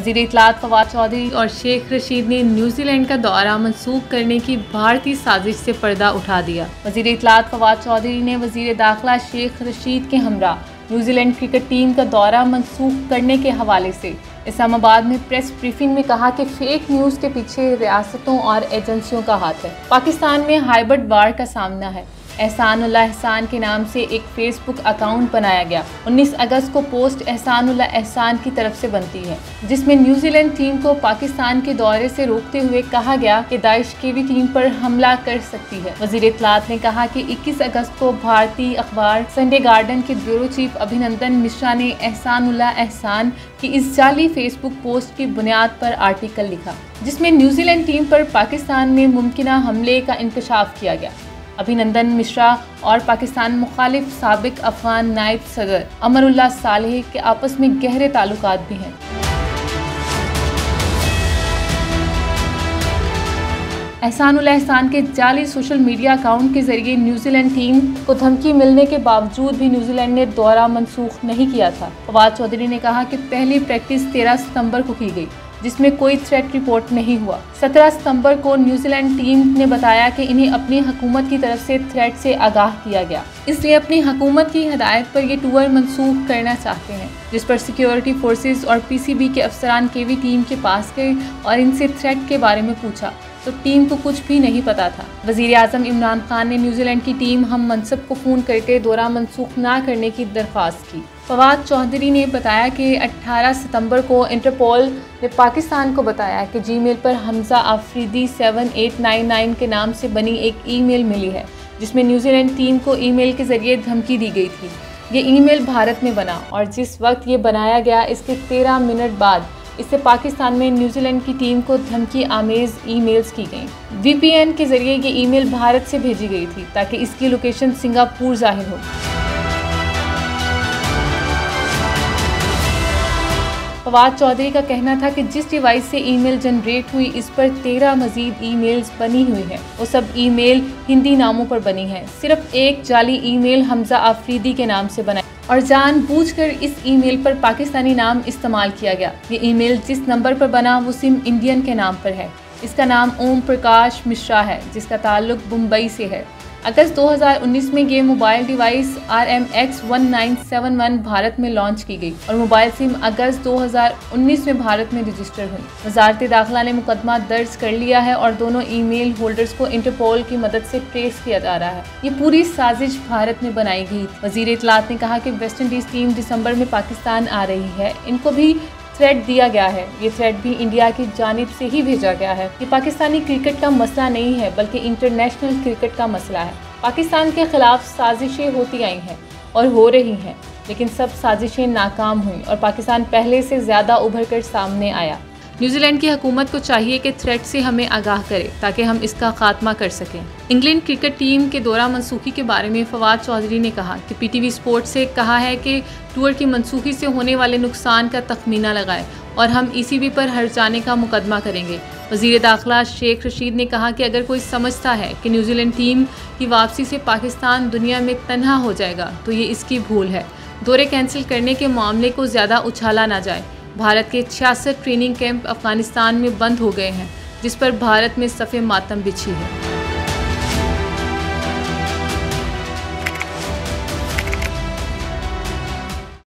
वज़ीर इत्तलात फवाद चौधरी और शेख रशीद ने न्यूजीलैंड का दौरा मनसूख करने की भारतीय साजिश से पर्दा उठा दिया। वज़ीर इत्तलात फवाद चौधरी ने वज़ीर दाखिला शेख रशीद के हमरा न्यूजीलैंड क्रिकेट टीम का दौरा मनसूख करने के हवाले से इस्लामाबाद में प्रेस ब्रीफिंग में कहा कि फेक न्यूज़ के पीछे रियासतों और एजेंसियों का हाथ है। पाकिस्तान में हाइब्रिड वार का सामना है। एहसानुल्लाह एहसान के नाम से एक फेसबुक अकाउंट बनाया गया। 19 अगस्त को पोस्ट एहसानुल्लाह एहसान की तरफ से बनती है, जिसमें न्यूजीलैंड टीम को पाकिस्तान के दौरे से रोकते हुए कहा गया कि दाइश की टीम पर हमला कर सकती है। वज़ीर इत्तलात ने कहा कि 21 अगस्त को भारतीय अखबार संडे गार्डन के ब्यूरो चीफ अभिनंदन मिश्रा ने एहसानुल्लाह एहसान की इस जाली फेसबुक पोस्ट की बुनियाद पर आर्टिकल लिखा, जिसमें न्यूजीलैंड टीम पर पाकिस्तान में मुमकिना हमले का इंकशाफ किया गया। अभिनंदन मिश्रा और पाकिस्तान मुखालिफ साबिक अफगान नायब सदर अमरुल्लाह सालेह के आपस में गहरे ताल्लुकात भी हैं। एहसानुल्लाह एहसान के जाली सोशल मीडिया अकाउंट के जरिए न्यूजीलैंड टीम को धमकी मिलने के बावजूद भी न्यूजीलैंड ने दौरा मनसूख नहीं किया था। फवाद चौधरी ने कहा कि पहली प्रैक्टिस 13 सितंबर को की गई, जिसमें कोई थ्रेट रिपोर्ट नहीं हुआ। 17 सितंबर को न्यूजीलैंड टीम ने बताया कि इन्हें अपनी हुकूमत की तरफ से थ्रेट से आगाह किया गया, इसलिए अपनी हुकूमत की हिदायत पर ये टूर मनसूख करना चाहते हैं, जिस पर सिक्योरिटी फोर्सेस और पीसीबी के अफसरान केवी टीम के पास गए और इनसे थ्रेट के बारे में पूछा तो टीम को कुछ भी नहीं पता था। वज़ीर आज़म इमरान खान ने न्यूजीलैंड की टीम हम मनसब को फ़ोन करके दौरा मनसूख ना करने की दरख्वास्त की। फवाद चौधरी ने बताया कि 18 सितंबर को इंटरपोल ने पाकिस्तान को बताया कि जीमेल पर हमजा आफरीदी 7899 के नाम से बनी एक ईमेल मिली है, जिसमें न्यूजीलैंड टीम को ईमेल के ज़रिए धमकी दी गई थी। ये ईमेल भारत में बना और जिस वक्त ये बनाया गया इसके 13 मिनट बाद इससे पाकिस्तान में न्यूजीलैंड की टीम को धमकी आमेज ईमेल्स की गईं। वीपीएन के जरिए ये ईमेल भारत से भेजी गई थी ताकि इसकी लोकेशन सिंगापुर जाहिर हो। फवाद चौधरी का कहना था कि जिस डिवाइस से ईमेल जनरेट हुई इस पर 13 मजीद ईमेल्स बनी हुई हैं। वो सब ईमेल हिंदी नामों पर बनी है। सिर्फ एक जाली ईमेल हमजा आफरीदी के नाम से बना और जानबूझकर इस ईमेल पर पाकिस्तानी नाम इस्तेमाल किया गया। ये ईमेल जिस नंबर पर बना वो सिम इंडियन के नाम पर है। इसका नाम ओम प्रकाश मिश्रा है, जिसका ताल्लुक मुंबई से है। अगस्त 2019 में ये मोबाइल डिवाइस RMX1971 भारत में लॉन्च की गई और मोबाइल सिम अगस्त 2019 में भारत में रजिस्टर हुई। वज़ारत दाखिला ने मुकदमा दर्ज कर लिया है और दोनों ईमेल होल्डर्स को इंटरपोल की मदद से ट्रेस किया जा रहा है। ये पूरी साजिश भारत में बनाई गई थी। वज़ीर इत्तलात ने कहा कि वेस्ट इंडीज़ टीम दिसंबर में पाकिस्तान आ रही है, इनको भी थ्रेट दिया गया है। ये थ्रेट भी इंडिया की जानिब से ही भेजा गया है। ये पाकिस्तानी क्रिकेट का मसला नहीं है बल्कि इंटरनेशनल क्रिकेट का मसला है। पाकिस्तान के खिलाफ साजिशें होती आई हैं और हो रही हैं, लेकिन सब साजिशें नाकाम हुई और पाकिस्तान पहले से ज़्यादा उभर कर सामने आया। न्यूजीलैंड की हुकूमत को चाहिए कि थ्रेट से हमें आगाह करे ताकि हम इसका खात्मा कर सकें। इंग्लैंड क्रिकेट टीम के दौरा मनसूखी के बारे में फवाद चौधरी ने कहा कि पीटीवी स्पोर्ट्स से कहा है कि टूर की मनसूखी से होने वाले नुकसान का तखमीना लगाए और हम ईसीबी पर हर्जाने का मुकदमा करेंगे। वज़ीर दाखिला शेख रशीद ने कहा कि अगर कोई समझता है कि न्यूजीलैंड टीम की वापसी से पाकिस्तान दुनिया में तन्हा हो जाएगा तो ये इसकी भूल है। दौरे कैंसिल करने के मामले को ज़्यादा उछाला ना जाए। भारत के 66 ट्रेनिंग कैंप अफगानिस्तान में बंद हो गए हैं, जिस पर भारत में सफ़े मातम बिछी है।